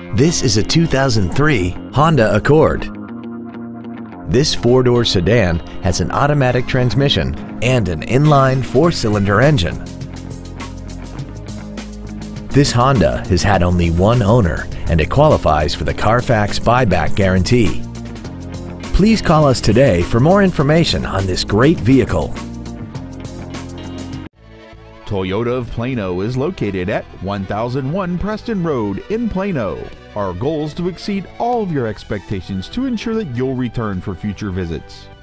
This is a 2003 Honda Accord. This four-door sedan has an automatic transmission and an inline four-cylinder engine. This Honda has had only one owner and it qualifies for the Carfax buyback guarantee. Please call us today for more information on this great vehicle. Toyota of Plano is located at 1001 Preston Road in Plano. Our goal is to exceed all of your expectations to ensure that you'll return for future visits.